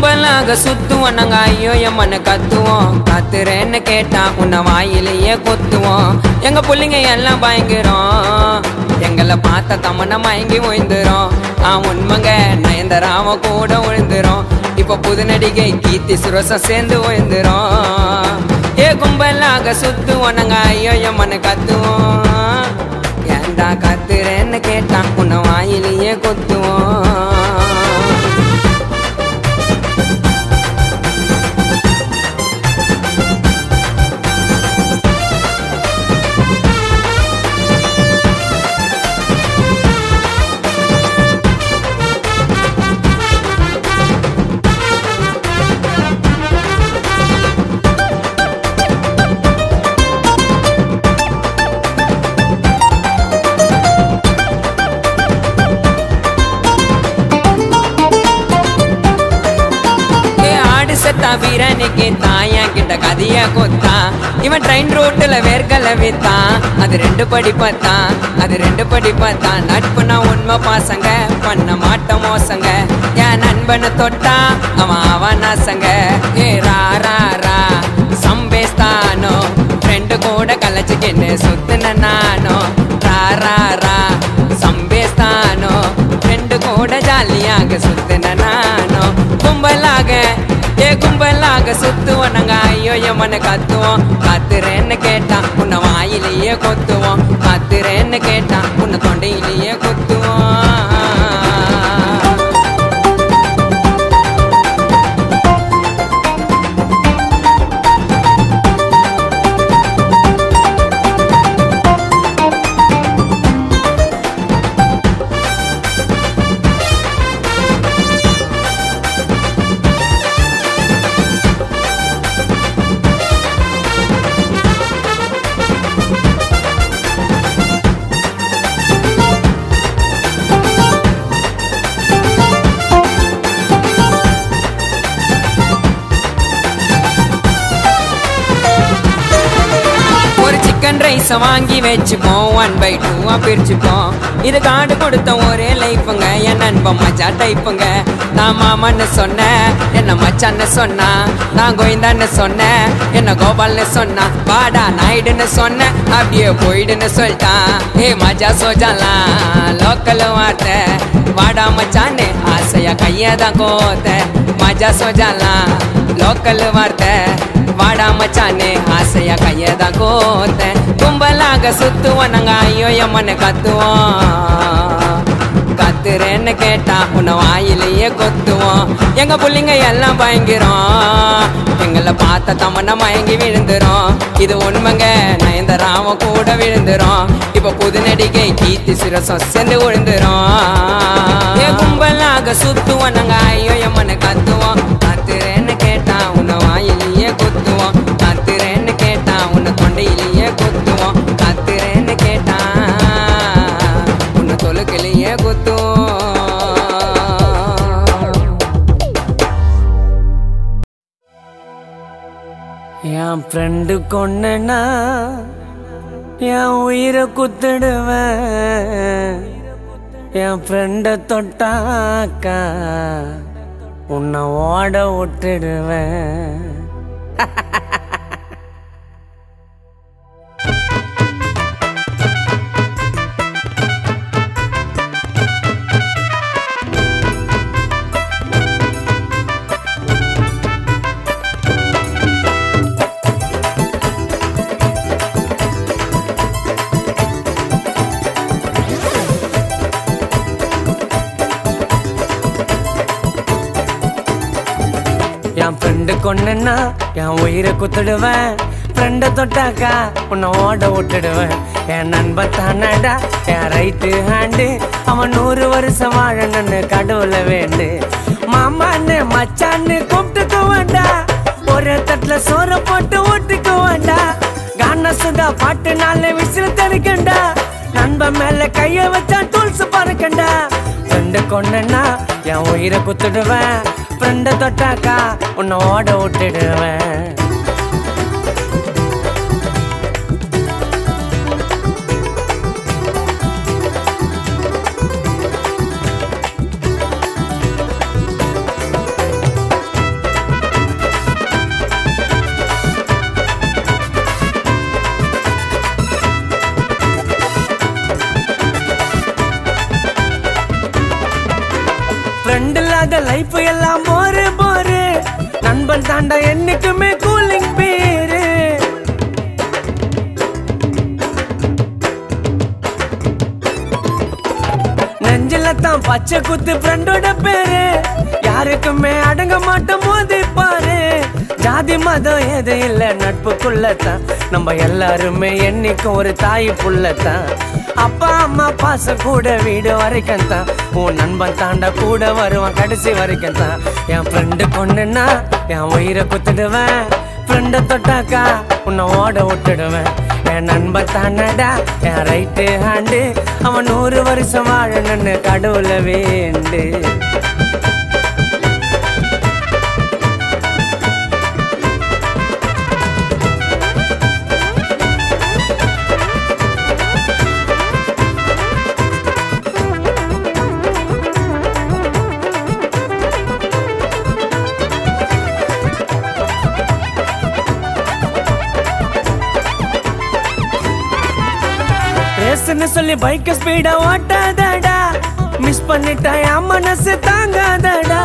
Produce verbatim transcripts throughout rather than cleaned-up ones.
கும்பலாக சுத்துவோம் நாங்க ஐயோ எம்மன்னு கத்துவோம். கத்துறேன்னு கேட்டா உன்னை வாயிலேயே கொத்துவோம். எங்க புள்ளிங்க எல்லாம் பயங்கரம், எங்களை பார்த்த தமன மயங்கி விழுந்துரும். நான் உண்மைங்க நயன்தாராவ கூட விழுந்துரும். இப்ப புது நடிகை கீர்த்தி சுரேஷும் சேர்ந்து விழுந்துரும். ஏ கும்பலாக சுத்துவோம் நாங்க ஐயோ எம்மன்னு கத்துவோம். ஏண்டா கத்துறேன்னு கேட்டா உன்னை வாயிலேயே கொத்துவோம். வீரனுக்கு தாயா கிட்ட கதைய கொத்தா. இவன் ட்ரெயின் ரோட்டுல வேர்க்கல வித்தான். அது ரெண்டு படி பார்த்தான், அது ரெண்டு படி பார்த்தான். நட்புனா உண்மை பாசங்க, பண்ண மாட்ட மோசங்க. என் நண்பனை தொட்டா அவன் அவன் ஆசங்க. ஏ ரா ரா ரா சம்பேஸ்தானோ ஃப்ரெண்டு கூட கலைச்சுக்கின்னு சுத்துன நானோ. ரா ரா ரா சம்பேஸ்தானோ ஃப்ரெண்டு கூட ஜாலியாக சுத்துன நானோ. கும்பலாக ஏ கும்பலாக சுத்துவோம் நாங்க ஐயோ எம்மன்னு கத்துவோம். கத்துறேன்னு கேட்டா உன்னை வாயிலேயே கொத்துவோம். கத்துறேன்னு கேட்டா உன்னை தொண்டையிலேயே கொத்துவோம். ரைஸை வாங்கி வச்சுப்போம், ஒன் பை டூவா பிரிச்சுப்போம். இது காடு கொடுத்த ஒரே லைஃபுங்க, என் நண்பன் மச்சா டைப்புங்க. நான் மாமன்னு சொன்னேன், என்ன மச்சான்னு சொன்னா. நான் கோவிந்தான்னு சொன்னேன், என்ன கோபால்னு சொன்னா. பாடா நாயுடுன்னு சொன்னேன், அப்படியே போயிடுன்னு சொல்லிட்டான். ஏ மஜா சோஜாலாம் லோக்கல் வார்த்தை. வாடா மச்சான்னு ஆசையா கையதான் கோத்த. மஜா சோஜாலாம் லோக்கல் வார்த்தை. வாடா மச்சானே ஆசையா கையதான் கோத்த. கும்பலாக சுத்துவோம் நாங்க ஐயோ எம்மன்னு கத்துவோம். கத்துறேன்னு கேட்டா உன்னை வாயிலேயே கொத்துவோம். எங்க புள்ளிங்க எல்லாம் பயங்கரம், எங்களை பார்த்த தமன மயங்கி விழுந்துரும். இது உண்மைங்க நயன்தாராவ கூட விழுந்துரும். இப்ப புது நடிகை கீர்த்தி சுரேஷும் சேர்ந்து விழுந்துரும். ஏ கும்பலாக சுத்துவோம் நாங்க ஐயோ எம்மன்னு கத்துவோம். கத்துறேன்னு கேட்டா உன்னை வாயிலேயே கொத்துவோம். கத்துறேன்னு கேட்டா உன்னை தொண்டையிலேயே கொத்துவோம். கத்துறேன்னு கேட்டா உன்னை தொழுக்கிலேயே கொத்துவோம். என் ஃப்ரெண்டு கொன்னா என் உயிரை குத்துடுவேன். என் ஃப்ரெண்ட தொட்டாக்கா உன்னை ஓட விட்டுடுவேன். என் ஃப்ரெண்டு கொன்னா என் உயிரை குத்துடுவேன். ஃப்ரெண்டை தொட்டாக்கா உன்னை ஓட விட்டுடுவேன். என் நண்பன் தானடா என் ரைட்டு ஹேண்டு. அவன் நூறு வருஷம் வாழணுன்னு கடவுளை வேண்டு. மாமான்னு மச்சான்னு கூப்பிட்டுக்க வேண்டா. ஒரு தட்டுல சோற போட்டு ஓட்டுக்க வேண்டா. கான சுதா பாட்டு நாளை விசில் தடுக்கண்டா. நண்பன் மேல கைய வச்சா டூல்ஸ் பறக்கண்டா. ஃப்ரெண்டு கொன்னா என் உயிரை குத்துடுவேன். ஃப்ரெண்டை தொட்டாக்கா உன்னை ஓட விட்டுடுவேன். இந்த லைஃப் எல்லாம் போரு போரு நண்பன் தாண்டா என்னைக்குமே கூலிங் பேரு நெஞ்சில தான் பச்சை குத்து ஃப்ரெண்டோட பேரு யாருக்குமே அடங்க மாட்டோம் மோதி பாரு ஜாதி மதம் எது இல்ல நட்புக்குள்ளதான் நம்ம எல்லாருமே என்னைக்கும் ஒரு தாய் புள்ளத்தான் அப்பா அம்மா பாசம் கூட வீடு வரைக்கும் தான் உன் நண்பன் தாண்டா கூட வருவான் கடைசி வரைக்கும் தான் என் ஃப்ரெண்டு பொண்ணுன்னா என் உயிரை குத்துடுவேன் ஃப்ரெண்டை தொட்டாக்கா உன்னை ஓட விட்டுடுவேன் என் நண்பன் தானடா என் ரைட்டு ஹேண்டு அவன் நூறு வருஷம் வாழணுன்னு கடவுளை வேண்டு சொல்லி பைக் ஸ்பீடா ஓட்டாதடா மிஸ் பண்ணிட்டா என் மனசு தாங்காதடா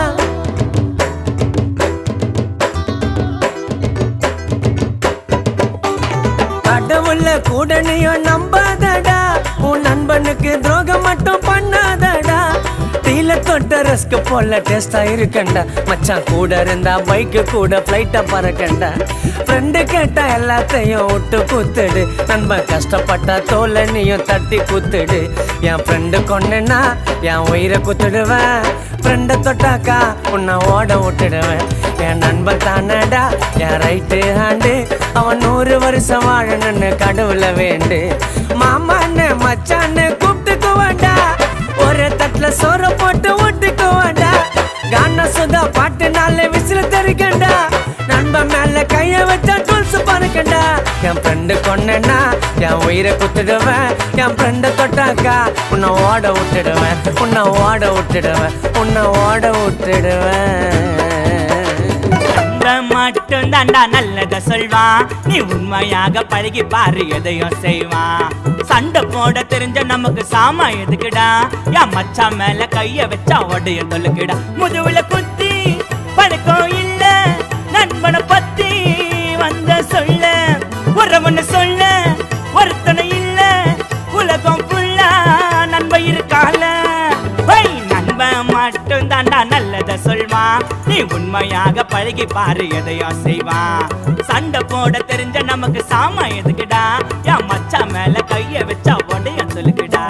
கடவுள கூட நீயும் நம்பாதடா உன் நண்பனுக்கு துரோகம் மட்டும் பண்ணாதடா டீல தொட்ட ரஸ்க் போல டேஸ்டா இருக்கண்டா மச்சான் கூட இருந்தா பைக்கு கூட பிளைட்ட பறக்கண்டா ஃப்ரெண்டு கேட்டா எல்லாத்தையும் விட்டு குத்துடு நண்பன் கஷ்டப்பட்டா தோலை நீயும் தட்டி குத்துடு என் ஃப்ரெண்டு கொண்டேன்னா என் உயிரை குத்துடுவேன் ஃப்ரெண்டை தொட்டாக்கா உன்னை ஓட விட்டுடுவேன் என் நண்பன் தானடா என் ரைட்டு ஹேண்டு அவன் நூறு வருஷம் வாழணுன்னு கடவுளை வேண்டு மாமான்னு மச்சான்னு கூப்பிட்டுக்குவாண்டா ஒரே தட்டுல சோற போட்டு ஊட்டுக்குவாண்டா கானா சுதா பாட்டு நாளே விசில தெரிக்கண்டா நண்பன் மேல கைய வச்சா டூல்ஸ் பறக்கண்டா என் ஃப்ரெண்டு கொண்டேன்னா என் உயிரை குத்துடுவேன் என் ஃப்ரெண்டை தொட்டாக்கா உன்னை ஓட விட்டுடுவேன் உன்னை ஓட விட்டுடுவேன் உன்னை ஓட விட்டுடுவேன் மட்டும் தாண்டா நல்லத சொல்வான் நீ உண்மையாக பழகி பாரு எதையும் செய்வான் சண்டை போட தெரிஞ்ச நமக்கு சாமா எதுக்குடா என் மச்சா மேல கைய வச்சா உடைய தொழுக்குடா முதுகுல குத்தி பழக்கம் இல்ல நண்பனை பத்தி வந்த சொல்ல உறவுன்னு சொல்ல ஒருத்தனை இல்ல உலகம் ஃபுல்லா நண்பன் இருக்கால நண்பன் மட்டும் தாண்டா நல்லத சொல்வான் நீ உண்மையாக பழகி பாரு எதையும் செய்வான் சண்டை போட தெரிஞ்ச நமக்கு சாமா எதுக்குடா என் மச்சா மேல கைய வச்சா உடைய சொல்லுக்குடா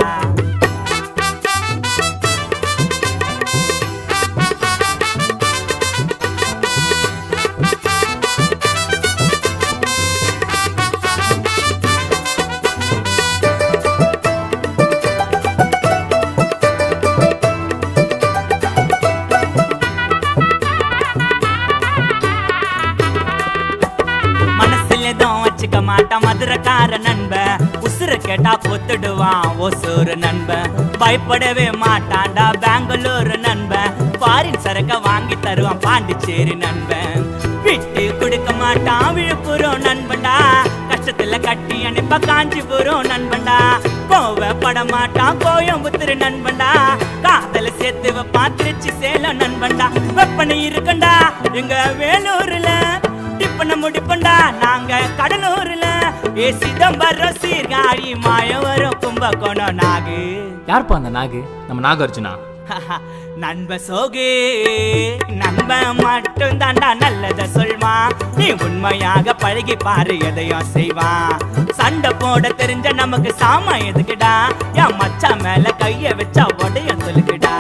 மாட்டா மதுரக்கார நண்ப உசுர கேட்டா பொத்துடுவான் ஒசூரு நண்ப பயப்படவே மாட்டான்டா பெங்களூரு நண்ப ஃபாரின் சரக்க வாங்கி தருவான் பாண்டிச்சேரி நண்பன் விட்டு கொடுக்க மாட்டான் விழுப்புரம் நண்பன்டா கஷ்டத்துல கட்டி அனுப்ப காஞ்சிபுரம் நண்பன்டா கோவ பட மாட்டான் கோயம்புத்தூர் நண்பன்டா காதல சேர்த்து வைப்பான் திருச்சி சேலம் நண்பன்டா வெப்பனை இருக்கண்டா எங்க வேலூர்ல டிப்பன முடிப்பண்டா நாங்க கடலூர்ல ஏ சிதம்பரம் சீர்காழி மாயவரம் கும்பகோணம் நாகு யார்ப்பா அந்த நாகு நம்ம நாகார்ஜுனா நண்ப சோகு நண்ப மட்டும் தாண்டா நல்லத சொல்வான் நீ உண்மையாக பழகி பாரு எதையும் செய்வான் சண்டை போட தெரிஞ்ச நமக்கு சாமா எதுக்குடா என் மச்சா மேல கைய வச்சா உடைய சொல்லுக்குடா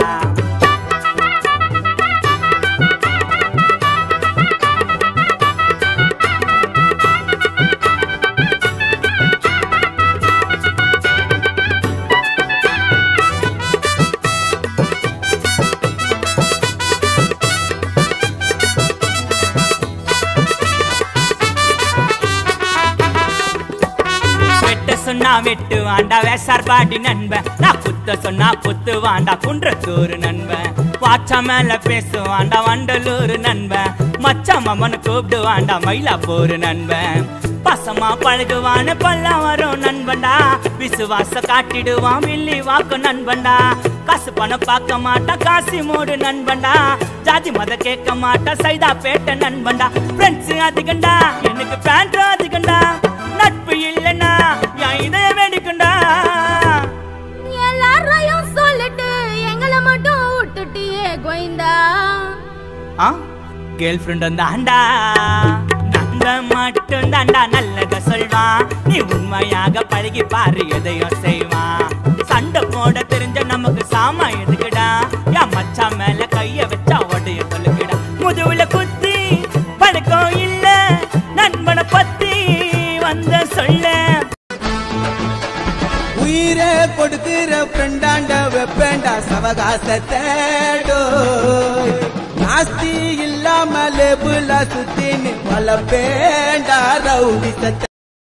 சொன்னா வெட்டு வாண்டா வேசார் பாடி நண்பன் நான் குத்த சொன்னா குத்து வாண்டா குன்றத்தூர் நண்பன் வாச்சா மேல பேசுவாண்டா வண்டலூர் நண்பன் மச்சான் மாமன்னு கூப்பிடுவான்டா மயிலாப்பூர் நண்பன் பசமா பழகுவான பல்லா வரும் நண்பன்டா விசுவாச காட்டிடுவான் வில்லி வாக்கு நண்பன்டா காசு பணம் பார்க்க மாட்டா காசி மூடு நண்பன்டா ஜாதி மத கேட்க மாட்டா சைதா பேட்ட நண்பன்டா ஃப்ரெண்ட்ஸ் அதிகண்டா எனக்கு பேண்ட் அதிகண்டா நட்பு இல்லைன்னா என் இதய வேடிக்கண்டா எல்லாரையும் சொல்லிட்டு எங்களை மட்டும் விட்டுட்டியே கோயிந்தா ஆ கேர்ள் ஃப்ரெண்ட் வந்தாண்டா நண்பன் மட்டும் தாண்டா நல்லத சொல்வான் நீ உண்மையாக பழகி பாரு எதையும் செய்வான் சண்டை போட தெரிஞ்ச நமக்கு சாமா எதுக்குடா என் மச்சான் மேல கைய வச்சா உடைய சொல்லுகிடா முதுகுல குத்தி பழக்கம் இல்ல நண்பனை பத்தி வந்த சொல்ல உயிரே கொடுக்கிற ஃப்ரெண்டாண்ட வெப்பேண்டா சவகாசத்தேடோ நாஸ்தி இல்லாம லேபுல சுத்தி நீ பல பேண்டா ரவுடி சத்த